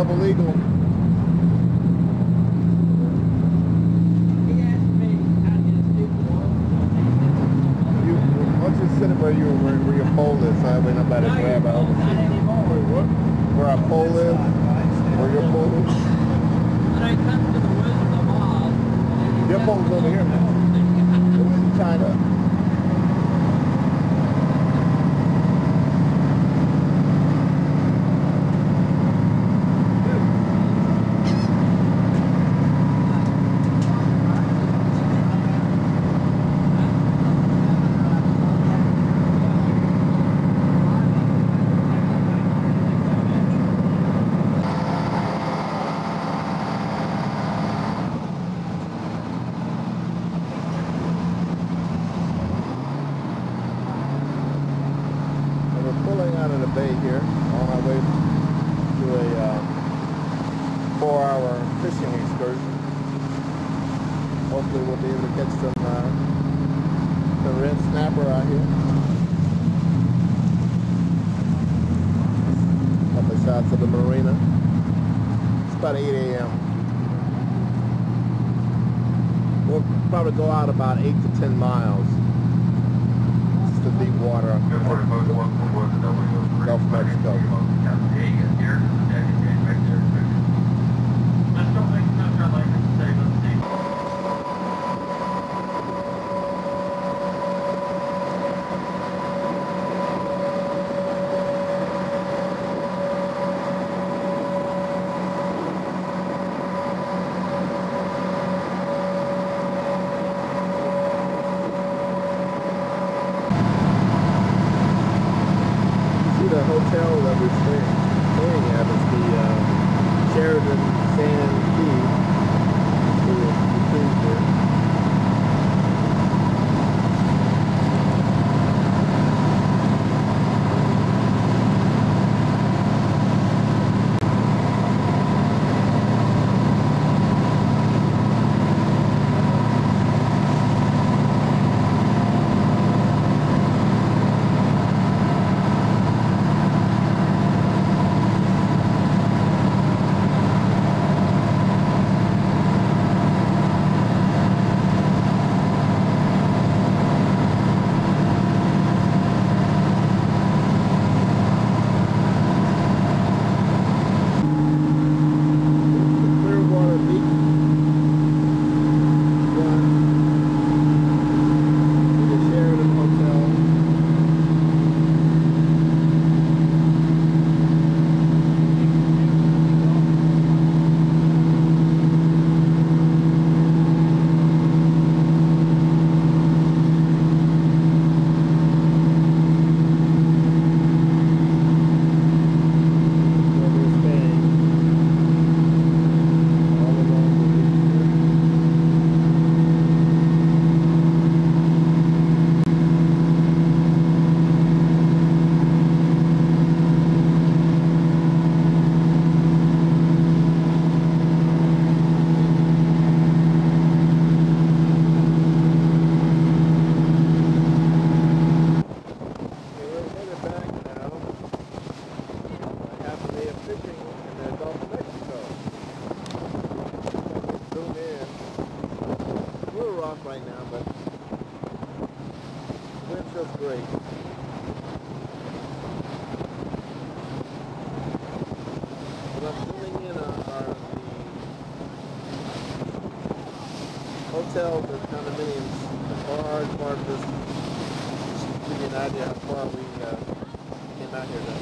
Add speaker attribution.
Speaker 1: illegal. Sit where your pole is, so that way nobody grab out.
Speaker 2: Not anymore.
Speaker 1: Where our pole is, where your pole is.
Speaker 2: When I come to the Wizard of Oz,
Speaker 1: your pole's over here now. It wasn't tied up. Pulling out of the bay here on our way to a 4-hour fishing excursion. Hopefully we'll be able to catch some red snapper out here. Couple of shots of the marina. It's about 8 a.m. We'll probably go out about 8 to 10 miles. To deep water, Gulf of Mexico. The hotel that we're staying at is the Sheraton Sand Key. The cruise there. Right now, but the wind feels great. What I'm zooming in on are the hotels and condominiums. The far part of this, just to give you an idea how far we came out here today.